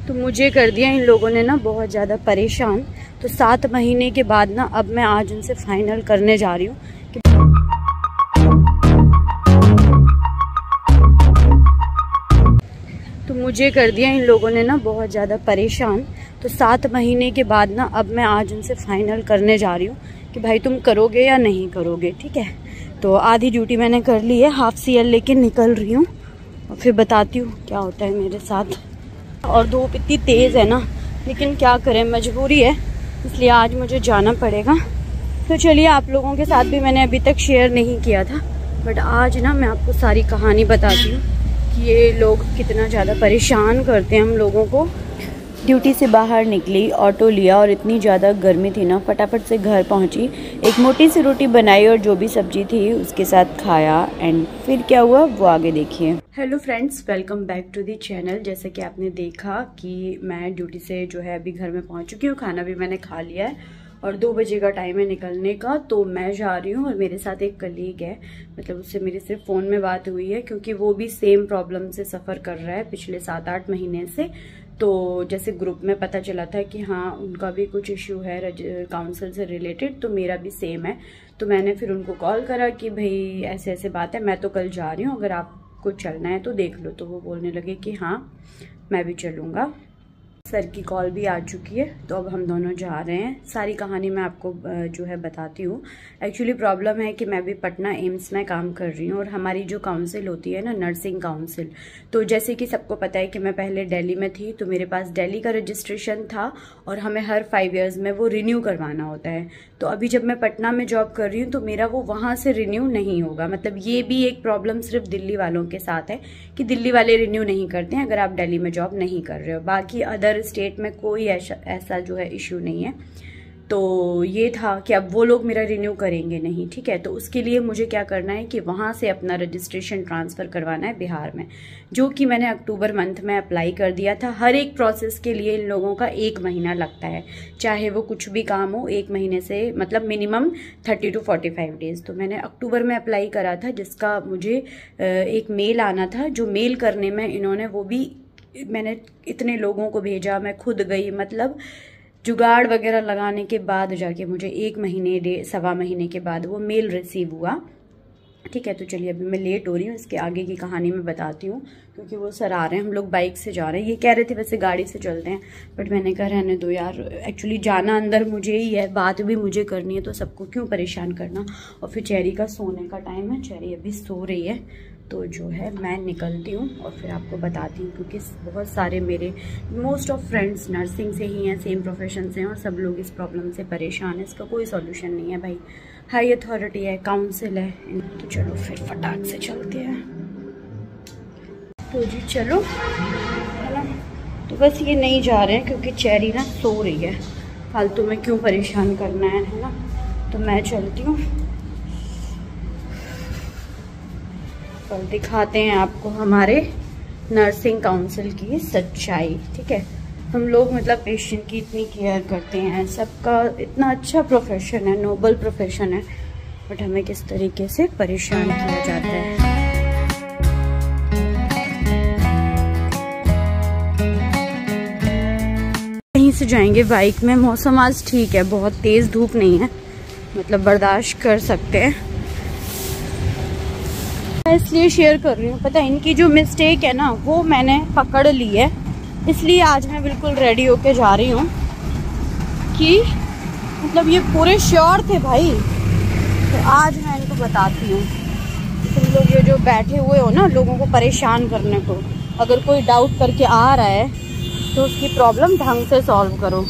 तो मुझे कर दिया इन लोगों ने ना बहुत ज़्यादा परेशान। तो 7 महीने के बाद ना अब मैं आज उनसे फाइनल करने जा रही हूँ कि तो मुझे कर दिया इन लोगों ने ना बहुत ज़्यादा परेशान। तो 7 महीने के बाद ना अब मैं आज उनसे फाइनल करने जा रही हूँ कि भाई तुम करोगे या नहीं करोगे, ठीक है। तो आधी ड्यूटी मैंने कर ली है, हाफ CL लेके निकल रही हूँ और फिर बताती हूँ क्या होता है मेरे साथ। और धूप इतनी तेज़ है ना, लेकिन क्या करें, मजबूरी है, इसलिए आज मुझे जाना पड़ेगा। तो चलिए, आप लोगों के साथ भी मैंने अभी तक शेयर नहीं किया था, बट आज ना मैं आपको सारी कहानी बताती हूँ कि ये लोग कितना ज़्यादा परेशान करते हैं हम लोगों को। ड्यूटी से बाहर निकली, ऑटो लिया और इतनी ज़्यादा गर्मी थी ना, फटाफट से घर पहुंची, एक मोटी सी रोटी बनाई और जो भी सब्जी थी उसके साथ खाया। एंड फिर क्या हुआ वो आगे देखिए। Hello friends, welcome back to the channel. जैसे कि आपने देखा कि मैं ड्यूटी से जो है अभी घर में पहुंच चुकी हूँ, खाना भी मैंने खा लिया है और 2 बजे का टाइम है निकलने का। तो मैं जा रही हूँ और मेरे साथ एक कलीग है, मतलब उससे मेरी सिर्फ फ़ोन में बात हुई है क्योंकि वो भी सेम प्रॉब्लम से सफ़र कर रहा है पिछले 7-8 महीने से। तो जैसे ग्रुप में पता चला था कि हाँ उनका भी कुछ इश्यू है काउंसिल से रिलेटेड, तो मेरा भी सेम है। तो मैंने फिर उनको कॉल करा कि भाई ऐसे ऐसे बात है, मैं तो कल जा रही हूँ, अगर आपको चलना है तो देख लो। तो वो बोलने लगे कि हाँ मैं भी चलूँगा। सर की कॉल भी आ चुकी है, तो अब हम दोनों जा रहे हैं। सारी कहानी मैं आपको जो है बताती हूँ। एक्चुअली प्रॉब्लम है कि मैं भी पटना एम्स में काम कर रही हूँ और हमारी जो काउंसिल होती है ना, नर्सिंग काउंसिल, तो जैसे कि सबको पता है कि मैं पहले दिल्ली में थी, तो मेरे पास दिल्ली का रजिस्ट्रेशन था और हमें हर 5 ईयर्स में वो रिन्यू करवाना होता है। तो अभी जब मैं पटना में जॉब कर रही हूँ तो मेरा वो वहाँ से रिन्यू नहीं होगा। मतलब ये भी एक प्रॉब्लम सिर्फ दिल्ली वालों के साथ है कि दिल्ली वाले रिन्यू नहीं करते हैं अगर आप दिल्ली में जॉब नहीं कर रहे हो। बाकी अदर स्टेट में कोई ऐसा जो है इश्यू नहीं है। तो ये था कि अब वो लोग मेरा रिन्यू करेंगे नहीं, ठीक है। तो उसके लिए मुझे क्या करना है कि वहाँ से अपना रजिस्ट्रेशन ट्रांसफ़र करवाना है बिहार में, जो कि मैंने अक्टूबर मंथ में अप्लाई कर दिया था। हर एक प्रोसेस के लिए इन लोगों का 1 महीना लगता है, चाहे वो कुछ भी काम हो, 1 महीने से मतलब मिनिमम 30 to 45 डेज़। तो मैंने अक्टूबर में अप्लाई करा था, जिसका मुझे एक मेल आना था। जो मेल करने में इन्होंने वो भी, मैंने इतने लोगों को भेजा, मैं खुद गई, मतलब जुगाड़ वगैरह लगाने के बाद जाके मुझे 1 महीने 1.25 महीने के बाद वो मेल रिसीव हुआ, ठीक है। तो चलिए, अभी मैं लेट हो रही हूँ, इसके आगे की कहानी मैं बताती हूँ क्योंकि वो सर आ रहे हैं। हम लोग बाइक से जा रहे हैं, ये कह रहे थे वैसे गाड़ी से चलते हैं, बट मैंने कहा रहने दो यार, एक्चुअली जाना अंदर मुझे ही है, बात भी मुझे करनी है, तो सबको क्यों परेशान करना। और फिर चेरी का सोने का टाइम है, चेरी अभी सो रही है, तो जो है मैं निकलती हूँ और फिर आपको बताती हूँ क्योंकि बहुत सारे मेरे मोस्ट ऑफ फ्रेंड्स नर्सिंग से ही हैं, सेम प्रोफेशन से हैं और सब लोग इस प्रॉब्लम से परेशान है। इसका कोई सॉल्यूशन नहीं है भाई, हाई अथॉरिटी है, काउंसिल है। तो चलो फिर फटाक से चलते हैं। तो जी चलो, है ना। तो बस ये नहीं जा रहे हैं क्योंकि चेरी ना सो रही है, फालतू में क्यों परेशान करना है ना। तो मैं चलती हूँ और दिखाते हैं आपको हमारे नर्सिंग काउंसिल की सच्चाई, ठीक है। हम लोग मतलब पेशेंट की इतनी केयर करते हैं, सबका इतना अच्छा प्रोफेशन है, नोबल प्रोफेशन है, बट हमें किस तरीके से परेशान किया जाता है। कहीं से जाएंगे बाइक में, मौसम आज ठीक है, बहुत तेज धूप नहीं है, मतलब बर्दाश्त कर सकते हैं। इसलिए शेयर कर रही हूँ, पता है इनकी जो मिस्टेक है ना वो मैंने पकड़ ली है, इसलिए आज मैं बिल्कुल रेडी होके जा रही हूँ कि मतलब ये पूरे श्योर थे भाई। तो आज मैं इनको बताती हूँ, तुम लोग ये जो बैठे हुए हो ना लोगों को परेशान करने को, अगर कोई डाउट करके आ रहा है तो उसकी प्रॉब्लम ढंग से सॉल्व करो।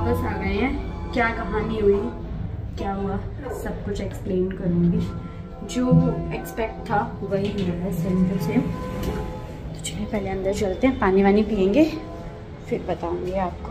वापस आ गए हैं। क्या कहानी हुई, क्या हुआ, सब कुछ एक्सप्लेन करूँगी। जो एक्सपेक्ट था वही हुआ है, सेम टू सेम। तो चलिए पहले अंदर चलते हैं, पानी वानी पियेंगे, फिर बताऊंगी आपको।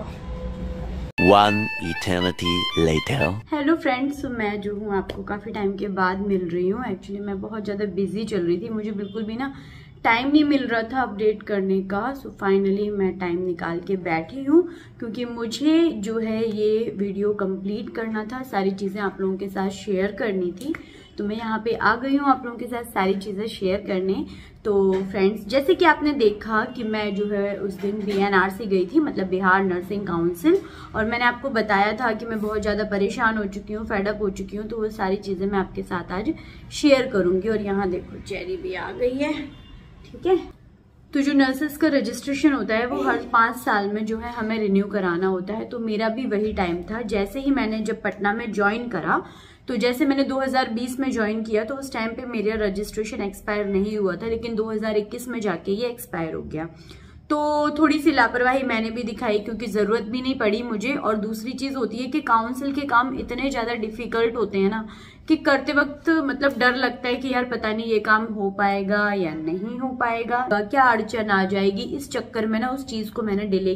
One eternity later. Hello friends, मैं जो हूँ आपको काफ़ी टाइम के बाद मिल रही हूँ। एक्चुअली मैं बहुत ज़्यादा बिजी चल रही थी, मुझे बिल्कुल भी ना टाइम नहीं मिल रहा था अपडेट करने का। सो फाइनली मैं टाइम निकाल के बैठी हूँ, क्योंकि मुझे जो है ये वीडियो कंप्लीट करना था, सारी चीज़ें आप लोगों के साथ शेयर करनी थी। तो मैं यहाँ पे आ गई हूँ आप लोगों के साथ सारी चीज़ें शेयर करने। तो फ्रेंड्स, जैसे कि आपने देखा कि मैं जो है उस दिन BNRC गई थी, मतलब बिहार नर्सिंग काउंसिल, और मैंने आपको बताया था कि मैं बहुत ज़्यादा परेशान हो चुकी हूँ, फेडअप हो चुकी हूँ। तो वो सारी चीज़ें मैं आपके साथ आज शेयर करूँगी। और यहाँ देखो चेरी भी आ गई है, ठीक है। तो जो नर्सेस का रजिस्ट्रेशन होता है वो हर 5 साल में जो है हमें रिन्यू कराना होता है। तो मेरा भी वही टाइम था। जैसे ही मैंने जब पटना में ज्वाइन करा, तो जैसे मैंने 2020 में ज्वाइन किया, तो उस टाइम पे मेरा रजिस्ट्रेशन एक्सपायर नहीं हुआ था, लेकिन 2021 में जाके ये एक्सपायर हो गया। तो थोड़ी सी लापरवाही मैंने भी दिखाई, क्योंकि ज़रूरत भी नहीं पड़ी मुझे। और दूसरी चीज़ होती है कि काउंसिल के काम इतने ज़्यादा डिफ़िकल्ट होते हैं ना, कि करते वक्त मतलब डर लगता है कि यार पता नहीं ये काम हो पाएगा या नहीं हो पाएगा, क्या अड़चन आ जाएगी। इस चक्कर में ना उस चीज़ को मैंने डिले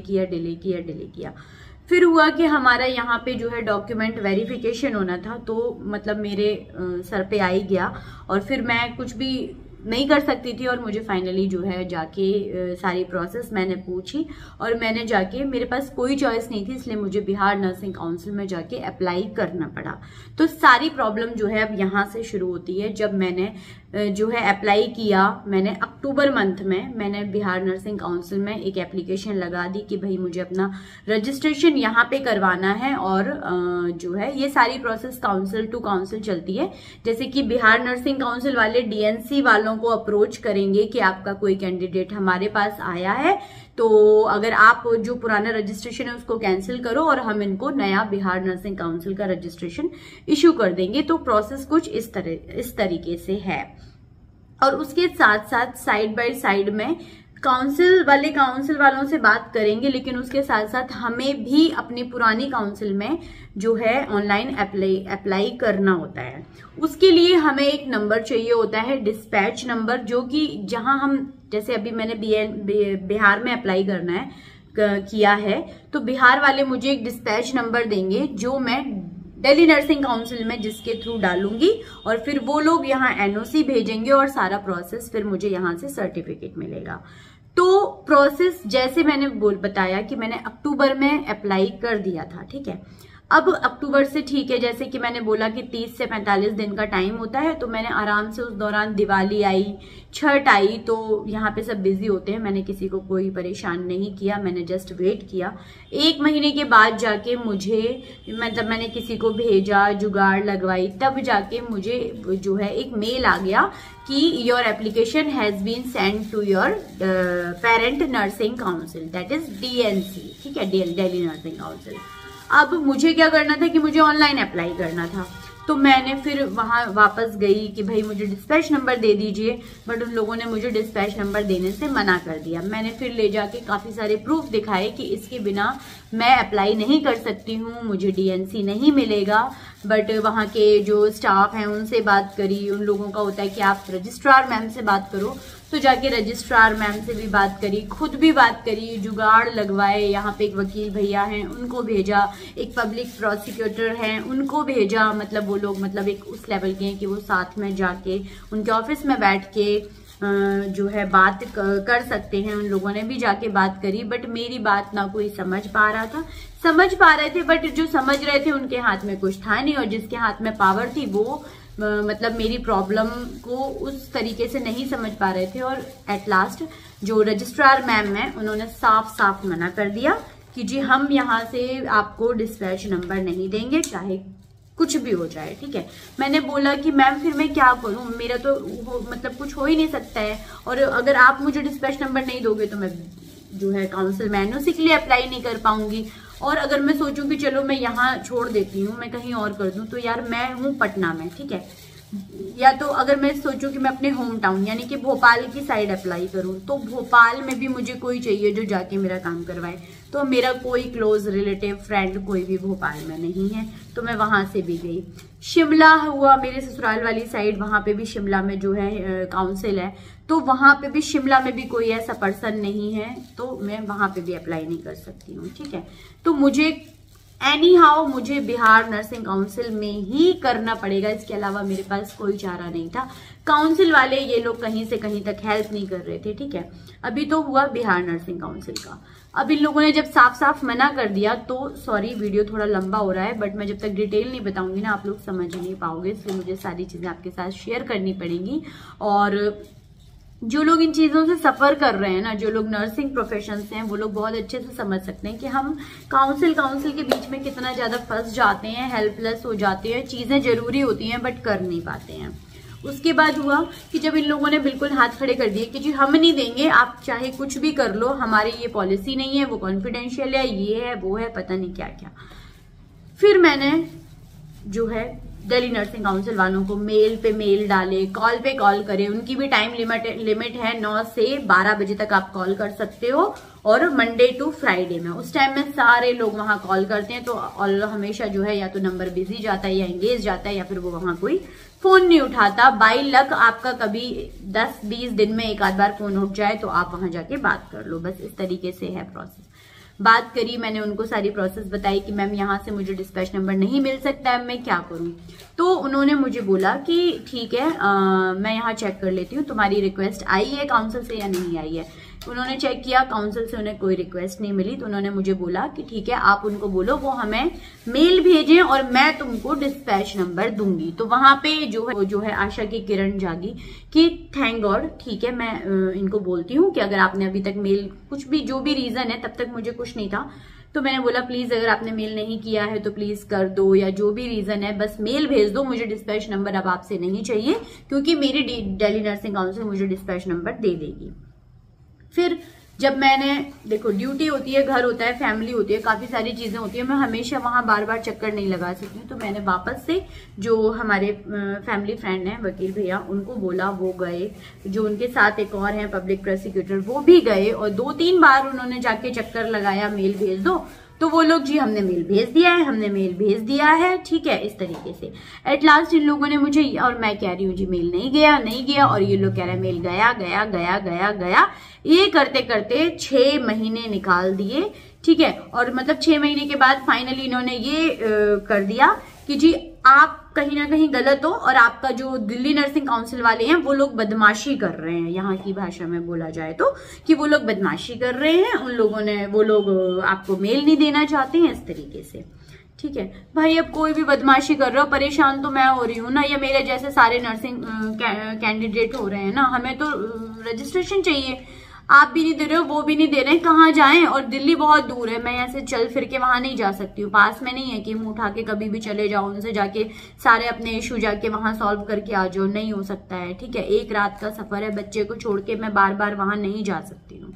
किया। फिर हुआ कि हमारा यहाँ पे जो है डॉक्यूमेंट वेरिफिकेशन होना था, तो मतलब मेरे सर पे आ ही गया, और फिर मैं कुछ भी नहीं कर सकती थी। और मुझे फाइनली जो है जाके सारी प्रोसेस मैंने पूछी, और मैंने जाके, मेरे पास कोई चॉइस नहीं थी, इसलिए मुझे बिहार नर्सिंग काउंसिल में जाके अप्लाई करना पड़ा। तो सारी प्रॉब्लम जो है अब यहाँ से शुरू होती है। जब मैंने जो है अप्लाई किया, मैंने अक्टूबर मंथ में मैंने बिहार नर्सिंग काउंसिल में एक एप्लीकेशन लगा दी कि भाई मुझे अपना रजिस्ट्रेशन यहाँ पे करवाना है। और जो है ये सारी प्रोसेस काउंसिल टू काउंसिल चलती है। जैसे कि बिहार नर्सिंग काउंसिल वाले DNC वालों को अप्रोच करेंगे कि आपका कोई कैंडिडेट हमारे पास आया है, तो अगर आप जो पुराना रजिस्ट्रेशन है उसको कैंसिल करो और हम इनको नया बिहार नर्सिंग काउंसिल का रजिस्ट्रेशन इश्यू कर देंगे। तो प्रोसेस कुछ इस तरीके से है। और उसके साथ साथ साइड बाय साइड में काउंसिल वालों से बात करेंगे, लेकिन उसके साथ साथ हमें भी अपनी पुरानी काउंसिल में जो है ऑनलाइन अप्लाई करना होता है। उसके लिए हमें एक नंबर चाहिए होता है, डिस्पैच नंबर, जो कि जहां हम, जैसे अभी मैंने बिहार में अप्लाई करना है किया है, तो बिहार वाले मुझे एक डिस्पैच नंबर देंगे, जो मैं दिल्ली नर्सिंग काउंसिल में जिसके थ्रू डालूंगी, और फिर वो लोग यहाँ NOC भेजेंगे, और सारा प्रोसेस फिर मुझे यहाँ से सर्टिफिकेट मिलेगा। तो प्रोसेस जैसे मैंने बताया कि मैंने अक्टूबर में अप्लाई कर दिया था, ठीक है। अब अक्टूबर से, ठीक है, जैसे कि मैंने बोला कि 30 से 45 दिन का टाइम होता है, तो मैंने आराम से उस दौरान दिवाली आई, छठ आई, तो यहाँ पे सब बिजी होते हैं। मैंने किसी को कोई परेशान नहीं किया, मैंने जस्ट वेट किया। 1 महीने के बाद जाके मुझे, मतलब मैंने किसी को भेजा, जुगाड़ लगवाई, तब जाके मुझे जो है एक मेल आ गया कि your application has been send to your parent nursing council, that is DNC, ठीक है, दिल्ली नर्सिंग काउंसिल। अब मुझे क्या करना था कि मुझे ऑनलाइन अप्लाई करना था। तो मैंने फिर वहां वापस गई कि भाई मुझे डिस्पैच नंबर दे दीजिए, बट उन लोगों ने मुझे डिस्पैच नंबर देने से मना कर दिया। मैंने फिर ले जाके काफी सारे प्रूफ दिखाए कि इसके बिना मैं अप्लाई नहीं कर सकती हूँ, मुझे DNC नहीं मिलेगा। बट वहाँ के जो स्टाफ हैं उनसे बात करी, उन लोगों का होता है कि आप रजिस्ट्रार मैम से बात करो, तो जाके रजिस्ट्रार मैम से भी बात करी, खुद भी बात करी, जुगाड़ लगवाए। यहाँ पे एक वकील भैया हैं उनको भेजा, एक पब्लिक प्रोसिक्यूटर हैं उनको भेजा, मतलब वो लोग मतलब एक उस लेवल के हैं कि वो साथ में जाके उनके ऑफिस में बैठ के जो है बात कर सकते हैं। उन लोगों ने भी जाके बात करी, बट मेरी बात ना कोई समझ पा रहा था। समझ पा रहे थे, बट जो समझ रहे थे उनके हाथ में कुछ था नहीं, और जिसके हाथ में पावर थी वो मतलब मेरी प्रॉब्लम को उस तरीके से नहीं समझ पा रहे थे। और एट लास्ट जो रजिस्ट्रार मैम है उन्होंने साफ साफ मना कर दिया कि जी हम यहाँ से आपको डिस्पैच नंबर नहीं देंगे, चाहे कुछ भी हो जाए, ठीक है। मैंने बोला कि मैम फिर मैं क्या करूं, मेरा तो मतलब कुछ हो ही नहीं सकता है, और अगर आप मुझे डिस्पैच नंबर नहीं दोगे तो मैं जो है काउंसिल में NOC के लिए अप्लाई नहीं कर पाऊंगी। और अगर मैं सोचूं कि चलो मैं यहाँ छोड़ देती हूँ, मैं कहीं और कर दूं, तो यार मैं हूँ पटना में, ठीक है, या तो अगर मैं सोचूं कि मैं अपने होम टाउन यानी कि भोपाल की साइड अप्लाई करूं, तो भोपाल में भी मुझे कोई चाहिए जो जाके मेरा काम करवाए, तो मेरा कोई क्लोज रिलेटिव फ्रेंड कोई भी भोपाल में नहीं है, तो मैं वहां से भी गई। शिमला हुआ मेरे ससुराल वाली साइड, वहां पे भी शिमला में जो है काउंसिल है, तो वहां पे भी शिमला में भी कोई ऐसा पर्सन नहीं है, तो मैं वहां पे भी अप्लाई नहीं कर सकती हूँ। ठीक है, तो मुझे मुझे बिहार नर्सिंग काउंसिल में ही करना पड़ेगा, इसके अलावा मेरे पास कोई चारा नहीं था। काउंसिल वाले ये लोग कहीं से कहीं तक हेल्प नहीं कर रहे थे। ठीक है, अभी तो हुआ बिहार नर्सिंग काउंसिल का। अब इन लोगों ने जब साफ साफ मना कर दिया, तो सॉरी वीडियो थोड़ा लंबा हो रहा है, बट मैं जब तक डिटेल नहीं बताऊंगी ना आप लोग समझ नहीं पाओगे, इसलिए मुझे सारी चीजें आपके साथ शेयर करनी पड़ेंगी। और जो लोग इन चीजों से सफर कर रहे हैं ना, जो लोग नर्सिंग प्रोफेशन से हैं, वो लोग बहुत अच्छे से समझ सकते हैं कि हम काउंसिल के बीच में कितना ज्यादा फंस जाते हैं, हेल्पलेस हो जाते हैं, चीजें जरूरी होती हैं बट कर नहीं पाते हैं। उसके बाद हुआ कि जब इन लोगों ने बिल्कुल हाथ खड़े कर दिए कि जी हम नहीं देंगे, आप चाहे कुछ भी कर लो, हमारी ये पॉलिसी नहीं है, वो कॉन्फिडेंशियल है, ये है वो है, पता नहीं क्या क्या। फिर मैंने जो है दिल्ली नर्सिंग काउंसिल वालों को मेल पे मेल डाले, कॉल पे कॉल करे, उनकी भी टाइम लिमिट है, 9 से 12 बजे तक आप कॉल कर सकते हो, और मंडे टू फ्राइडे में। उस टाइम में सारे लोग वहां कॉल करते हैं, तो हमेशा जो है या तो नंबर बिजी जाता है या एंगेज जाता है, या फिर वो वहां कोई फोन नहीं उठाता। बाई लक आपका कभी 10-20 दिन में एक आध बार फोन उठ जाए तो आप वहां जाके बात कर लो, बस इस तरीके से है प्रोसेस। बात करी, मैंने उनको सारी प्रोसेस बताई कि मैम यहाँ से मुझे डिस्पैच नंबर नहीं मिल सकता है, मैं क्या करूँ। तो उन्होंने मुझे बोला कि ठीक है, मैं यहाँ चेक कर लेती हूँ तुम्हारी रिक्वेस्ट आई है काउंसिल से या नहीं आई है। उन्होंने चेक किया, काउंसिल से उन्हें कोई रिक्वेस्ट नहीं मिली, तो उन्होंने मुझे बोला कि ठीक है आप उनको बोलो वो हमें मेल भेजें और मैं तुमको डिस्पैच नंबर दूंगी। तो वहां पे जो है आशा की किरण जागी कि थैंक गॉड, ठीक है मैं इनको बोलती हूँ कि अगर आपने अभी तक मेल, कुछ भी जो भी रीजन है, तब तक मुझे कुछ नहीं था, तो मैंने बोला प्लीज अगर आपने मेल नहीं किया है तो प्लीज कर दो, या जो भी रीजन है बस मेल भेज दो, मुझे डिस्पैच नंबर अब आपसे नहीं चाहिए, क्योंकि मेरी दिल्ली नर्सिंग काउंसिल मुझे डिस्पैच नंबर दे देगी। फिर जब मैंने, देखो ड्यूटी होती है, घर होता है, फैमिली होती है, काफी सारी चीजें होती है, मैं हमेशा वहां बार बार चक्कर नहीं लगा सकती, तो मैंने वापस से जो हमारे फैमिली फ्रेंड हैं वकील भैया, उनको बोला, वो गए, जो उनके साथ एक और हैं पब्लिक प्रोसिक्यूटर, वो भी गए, और 2-3 बार उन्होंने जाके चक्कर लगाया मेल भेज दो, तो वो लोग जी हमने मेल भेज दिया है, हमने मेल भेज दिया है, ठीक है, इस तरीके से। एट लास्ट इन लोगों ने मुझे, और मैं कह रही हूँ जी मेल नहीं गया, और ये लोग कह रहे हैं मेल गया। ये करते करते 6 महीने निकाल दिए। ठीक है, और मतलब 6 महीने के बाद फाइनली इन्होंने ये कर दिया कि जी आप कहीं ना कहीं गलत हो, और आपका जो दिल्ली नर्सिंग काउंसिल वाले हैं वो लोग बदमाशी कर रहे हैं, यहाँ की भाषा में बोला जाए तो, कि वो लोग बदमाशी कर रहे हैं, वो लोग आपको मेल नहीं देना चाहते हैं, इस तरीके से। ठीक है भाई, अब कोई भी बदमाशी कर रहा हो, परेशान तो मैं हो रही हूँ ना, या मेरे जैसे सारे नर्सिंग कैंडिडेट हो रहे हैं ना, हमें तो रजिस्ट्रेशन चाहिए, आप भी नहीं दे रहे हो, वो भी नहीं दे रहे हैं, कहाँ जाएं। और दिल्ली बहुत दूर है, मैं ऐसे चल फिर के वहां नहीं जा सकती हूँ, पास में नहीं है कि मुंह उठा के कभी भी चले जाओ, उनसे जाके सारे अपने इशू जाके वहां सॉल्व करके आ जाओ, नहीं हो सकता है। ठीक है, एक रात का सफर है, बच्चे को छोड़ के मैं बार बार वहां नहीं जा सकती हूँ।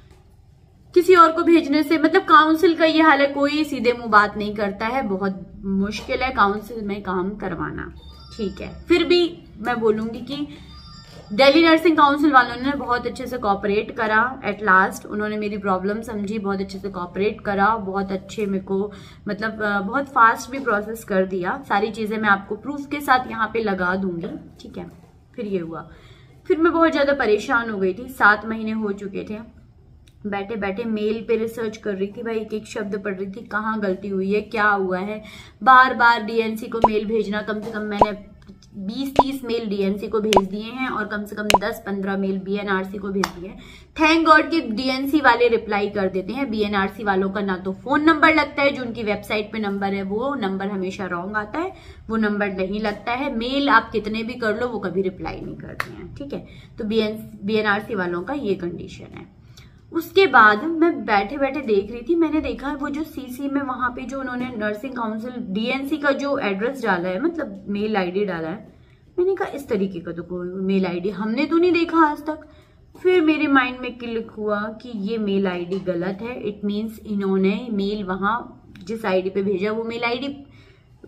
किसी और को भेजने से, मतलब काउंसिल का ये हाल है, कोई सीधे मुंह बात नहीं करता है, बहुत मुश्किल है काउंसिल में काम करवाना। ठीक है, फिर भी मैं बोलूंगी कि दिल्ली नर्सिंग काउंसिल वालों ने बहुत अच्छे से कोऑपरेट करा। एट लास्ट उन्होंने मेरी प्रॉब्लम समझी, बहुत अच्छे से कोऑपरेट करा, बहुत अच्छे मेरे को, मतलब बहुत फास्ट भी प्रोसेस कर दिया। सारी चीजें मैं आपको प्रूफ के साथ यहाँ पे लगा दूंगी। ठीक है, फिर ये हुआ, फिर मैं बहुत ज्यादा परेशान हो गई थी, 7 महीने हो चुके थे, बैठे बैठे मेल पे रिसर्च कर रही थी भाई, एक एक शब्द पढ़ रही थी, कहाँ गलती हुई है, क्या हुआ है, बार बार डीएनसी को मेल भेजना, कम से कम मैंने 20-30 मेल डीएनसी को भेज दिए हैं, और कम से कम 10-15 मेल बीएनआरसी को भेज दिए हैं। थैंक गॉड कि डीएनसी वाले रिप्लाई कर देते हैं, बीएनआरसी वालों का ना तो फोन नंबर लगता है, जो उनकी वेबसाइट पे नंबर है वो नंबर हमेशा रॉन्ग आता है, वो नंबर नहीं लगता है, मेल आप कितने भी कर लो वो कभी रिप्लाई नहीं करते हैं। ठीक है, तो बीएनआरसी वालों का ये कंडीशन है। उसके बाद मैं बैठे बैठे देख रही थी, मैंने देखा वो जो सीसी में वहां पे जो उन्होंने नर्सिंग काउंसिल डीएनसी का जो एड्रेस डाला है, मतलब मेल आईडी डाला है, मैंने कहा इस तरीके का तो कोई मेल आईडी हमने तो नहीं देखा आज तक। फिर मेरे माइंड में क्लिक हुआ कि ये मेल आईडी गलत है, इट मीन्स इन्होंने मेल वहां जिस आईडी पे भेजा वो मेल आईडी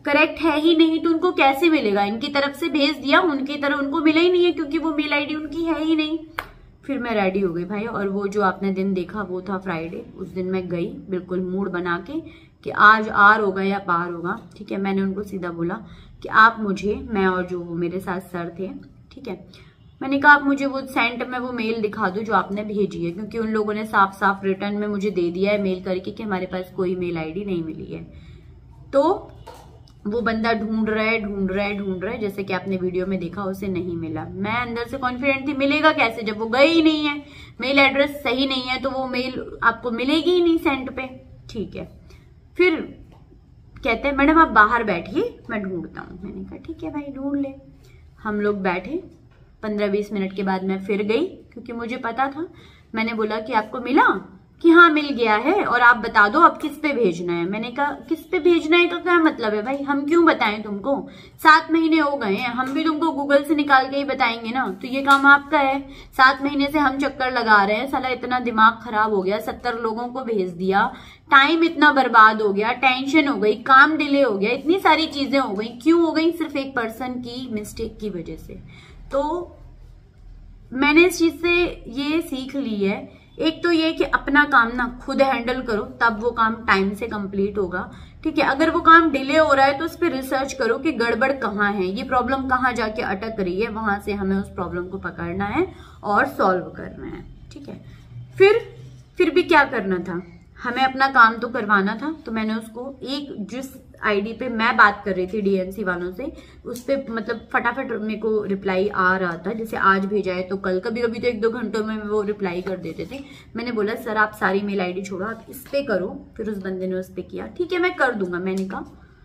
करेक्ट है ही नहीं तो उनको कैसे मिलेगा? इनकी तरफ से भेज दिया, उनकी तरफ उनको मिला ही नहीं है क्योंकि वो मेल आईडी उनकी है ही नहीं। फिर मैं रेडी हो गई भाई, और वो जो आपने दिन देखा वो था फ्राइडे। उस दिन मैं गई बिल्कुल मूड बना के कि आज आर होगा या पार होगा, ठीक है। मैंने उनको सीधा बोला कि आप मुझे, मैं और जो वो मेरे साथ सर थे, ठीक है, मैंने कहा आप मुझे वो सेंट में वो मेल दिखा दो जो आपने भेजी है, क्योंकि उन लोगों ने साफ साफ रिटर्न में मुझे दे दिया है मेल करके कि हमारे पास कोई मेल आईडी नहीं मिली है। तो वो बंदा ढूंढ रहा है, जैसे कि आपने वीडियो में देखा, उसे नहीं मिला। मैं अंदर से कॉन्फिडेंट थी, मिलेगा कैसे जब वो गए ही नहीं है, मेल एड्रेस सही नहीं है, तो वो मेल आपको मिलेगी ही नहीं सेंट पे, ठीक है। फिर कहते हैं मैडम आप बाहर बैठिए मैं ढूंढता हूँ। मैंने कहा ठीक है भाई ढूंढ ले। हम लोग बैठे, 15-20 मिनट के बाद मैं फिर गई क्योंकि मुझे पता था। मैंने बोला कि आपको मिला? कि हाँ मिल गया है, और आप बता दो अब किस पे भेजना है। मैंने कहा किस पे भेजना है का क्या मतलब है भाई, हम क्यों बताएं तुमको, 7 महीने हो गए हैं, हम भी तुमको गूगल से निकाल के ही बताएंगे ना, तो ये काम आपका है। 7 महीने से हम चक्कर लगा रहे हैं, साला इतना दिमाग खराब हो गया, 70 लोगों को भेज दिया, टाइम इतना बर्बाद हो गया, टेंशन हो गई, काम डिले हो गया, इतनी सारी चीजें हो गई। क्यों हो गई? सिर्फ एक पर्सन की मिस्टेक की वजह से। तो मैंने इस चीज से ये सीख ली है, एक तो ये कि अपना काम ना खुद हैंडल करो, तब वो काम टाइम से कंप्लीट होगा, ठीक है। अगर वो काम डिले हो रहा है तो उस पर रिसर्च करो कि गड़बड़ कहाँ है, ये प्रॉब्लम कहाँ जाके अटक रही है, वहां से हमें उस प्रॉब्लम को पकड़ना है और सॉल्व करना है, ठीक है। फिर भी क्या करना था, हमें अपना काम तो करवाना था। तो मैंने उसको एक जिस आईडी पे मैं बात कर रही थी डीएनसी वालों से, उस पे मतलब फटाफट मेरे को रिप्लाई आ रहा था, जैसे आज भेजा है तो कल, कभी कभी तो 1-2 घंटों में वो रिप्लाई कर देते थे। मैंने बोला सर आप सारी मेल आईडी छोड़ो, आप इस पे करो। फिर उस बंदे ने उस पे किया, ठीक है मैं कर दूंगा। मैंने कहा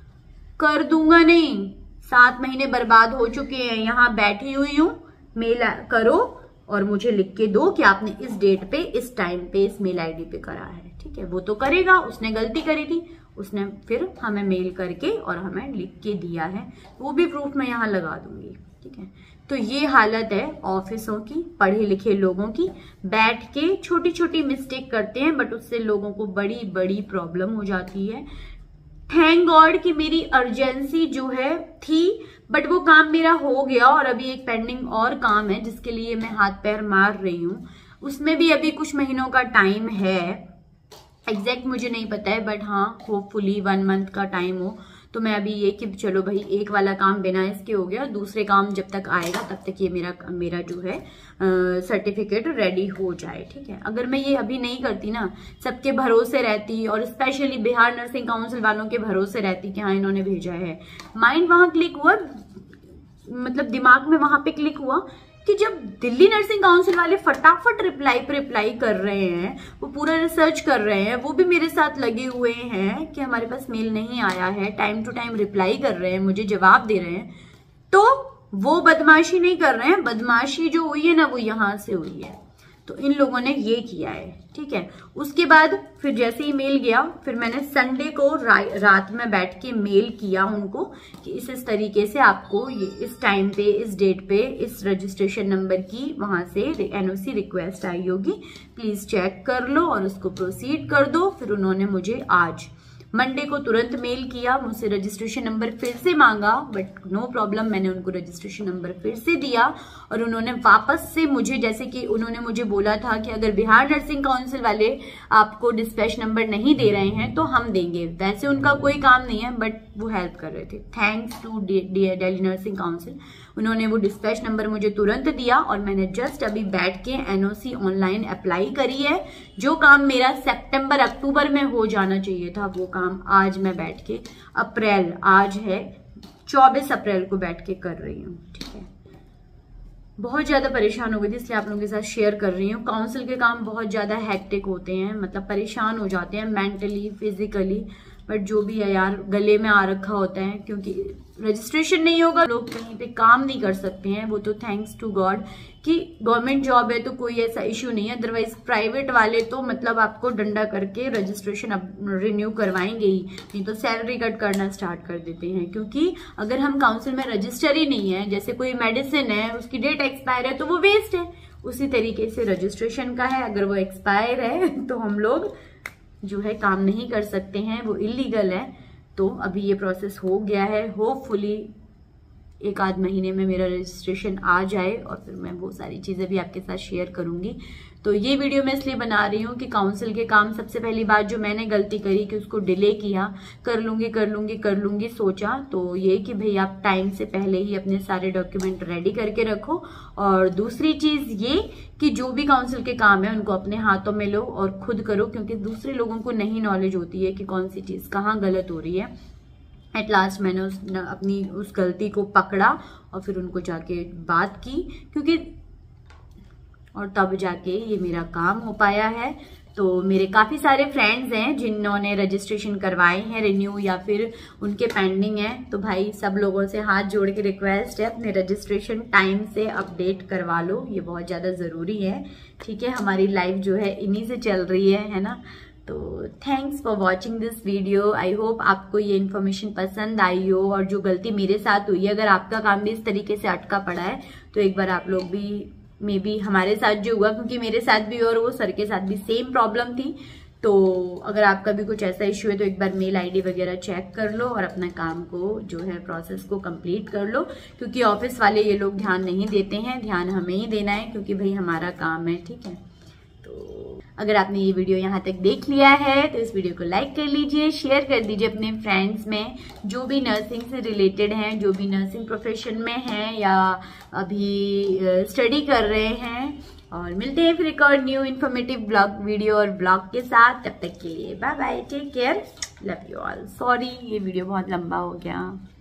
कर दूंगा नहीं, 7 महीने बर्बाद हो चुके हैं, यहाँ बैठी हुई हूँ, मेल करो और मुझे लिख के दो कि आपने इस डेट पे इस टाइम पे इस मेल आईडी पे करा है, ठीक है। वो तो करेगा, उसने गलती करी थी, उसने फिर हमें मेल करके और हमें लिख के दिया है, वो भी प्रूफ मैं यहाँ लगा दूंगी, ठीक है। तो ये हालत है ऑफिसों की, पढ़े लिखे लोगों की, बैठ के छोटी छोटी मिस्टेक करते हैं बट उससे लोगों को बड़ी बड़ी प्रॉब्लम हो जाती है। थैंक गॉड कि मेरी अर्जेंसी जो है थी, बट वो काम मेरा हो गया, और अभी एक पेंडिंग और काम है जिसके लिए मैं हाथ पैर मार रही हूँ, उसमें भी अभी कुछ महीनों का टाइम है, एग्जैक्ट मुझे नहीं पता है, बट हाँ होपफुली 1 मंथ का टाइम हो। तो मैं अभी ये कि चलो भाई एक वाला काम बिना इसके हो गया, दूसरे काम जब तक आएगा तब तक ये मेरा जो है सर्टिफिकेट रेडी हो जाए, ठीक है। अगर मैं ये अभी नहीं करती ना, सबके भरोसे रहती, और स्पेशली बिहार नर्सिंग काउंसिल वालों के भरोसे रहती कि हाँ इन्होंने भेजा है, माइंड वहां क्लिक हुआ, मतलब दिमाग में वहां पे क्लिक हुआ कि जब दिल्ली नर्सिंग काउंसिल वाले फटाफट रिप्लाई पे रिप्लाई कर रहे हैं, वो पूरा रिसर्च कर रहे हैं, वो भी मेरे साथ लगे हुए हैं कि हमारे पास मेल नहीं आया है, टाइम टू टाइम रिप्लाई कर रहे हैं, मुझे जवाब दे रहे हैं, तो वो बदमाशी नहीं कर रहे हैं। बदमाशी जो हुई है ना वो यहां से हुई है, तो इन लोगों ने ये किया है, ठीक है। उसके बाद फिर जैसे ही मेल गया, फिर मैंने संडे को रात में बैठ के मेल किया उनको कि इस तरीके से आपको ये इस टाइम पे इस डेट पे इस रजिस्ट्रेशन नंबर की वहां से एनओसी रिक्वेस्ट आई होगी, प्लीज चेक कर लो और उसको प्रोसीड कर दो। फिर उन्होंने मुझे आज मंडे को तुरंत मेल किया, मुझसे रजिस्ट्रेशन नंबर फिर से मांगा, बट नो प्रॉब्लम, मैंने उनको रजिस्ट्रेशन नंबर फिर से दिया, और उन्होंने वापस से मुझे, जैसे कि उन्होंने मुझे बोला था कि अगर बिहार नर्सिंग काउंसिल वाले आपको डिस्पैच नंबर नहीं दे रहे हैं तो हम देंगे, वैसे उनका कोई काम नहीं है बट वो हेल्प कर रहे थे। Thanks to Delhi nursing council, उन्होंने वो डिस्पैच नंबर मुझे तुरंत दिया, और मैंने जस्ट अभी बैठ के एनओसी ऑनलाइन अप्लाई करी है। जो काम मेरा सितंबर अक्टूबर में हो जाना चाहिए था वो काम आज मैं बैठ के आज है 24 अप्रैल को बैठ के कर रही हूँ, ठीक है। बहुत ज्यादा परेशान हो गई थी, इसलिए आप लोगों के साथ शेयर कर रही हूँ। काउंसिल के काम बहुत ज्यादा हैक्टिक होते हैं, मतलब परेशान हो जाते हैं मेंटली फिजिकली, बट जो भी है यार गले में आ रखा होता है, क्योंकि रजिस्ट्रेशन नहीं होगा लोग कहीं पे काम नहीं कर सकते हैं। वो तो थैंक्स टू गॉड कि गवर्नमेंट जॉब है तो कोई ऐसा इश्यू नहीं है, अदरवाइज प्राइवेट वाले तो मतलब आपको डंडा करके रजिस्ट्रेशन रिन्यू करवाएंगे ही, नहीं तो सैलरी कट करना स्टार्ट कर देते हैं। क्योंकि अगर हम काउंसिल में रजिस्टर ही नहीं है, जैसे कोई मेडिसिन है उसकी डेट एक्सपायर है तो वो वेस्ट है, उसी तरीके से रजिस्ट्रेशन का है, अगर वो एक्सपायर है तो हम लोग जो है काम नहीं कर सकते हैं, वो इलीगल है। तो अभी ये प्रोसेस हो गया है, होपफुली 1 आध महीने में मेरा रजिस्ट्रेशन आ जाए और फिर मैं वो सारी चीज़ें भी आपके साथ शेयर करूंगी। तो ये वीडियो मैं इसलिए बना रही हूँ कि काउंसिल के काम, सबसे पहली बात जो मैंने गलती करी कि उसको डिले किया, कर लूंगी सोचा, तो ये कि भाई आप टाइम से पहले ही अपने सारे डॉक्यूमेंट रेडी करके रखो। और दूसरी चीज ये कि जो भी काउंसिल के काम है उनको अपने हाथों में लो और खुद करो, क्योंकि दूसरे लोगों को नहीं नॉलेज होती है कि कौन सी चीज कहाँ गलत हो रही है। एट लास्ट मैंने अपनी उस गलती को पकड़ा और फिर उनको जाके बात की, क्योंकि और तब जाके ये मेरा काम हो पाया है। तो मेरे काफ़ी सारे फ्रेंड्स हैं जिन्होंने रजिस्ट्रेशन करवाए हैं रिन्यू या फिर उनके पेंडिंग है। तो भाई सब लोगों से हाथ जोड़ के रिक्वेस्ट है, अपने रजिस्ट्रेशन टाइम से अपडेट करवा लो, ये बहुत ज़्यादा ज़रूरी है। ठीक है, हमारी लाइफ जो है इन्हीं से चल रही है ना। तो thanks for watching this video. I hope आपको ये इन्फॉर्मेशन पसंद आई हो, और जो गलती मेरे साथ हुई है, अगर आपका काम भी इस तरीके से अटका पड़ा है तो एक बार आप लोग भी मे बी हमारे साथ जो हुआ, क्योंकि मेरे साथ भी और वो सर के साथ भी सेम प्रॉब्लम थी, तो अगर आपका भी कुछ ऐसा इश्यू है तो एक बार मेल आईडी वगैरह चेक कर लो और अपना काम को जो है प्रोसेस को कंप्लीट कर लो, क्योंकि ऑफिस वाले ये लोग ध्यान नहीं देते हैं, ध्यान हमें ही देना है, क्योंकि भाई हमारा काम है। ठीक है, तो अगर आपने ये वीडियो यहाँ तक देख लिया है तो इस वीडियो को लाइक कर लीजिए, शेयर कर दीजिए अपने फ्रेंड्स में जो भी नर्सिंग से रिलेटेड हैं, जो भी नर्सिंग प्रोफेशन में हैं या अभी स्टडी कर रहे हैं। और मिलते हैं फिर एक और न्यू इन्फॉर्मेटिव ब्लॉग वीडियो और ब्लॉग के साथ। तब तक के लिए bye bye, take care, love you all. Sorry ये वीडियो बहुत लंबा हो गया।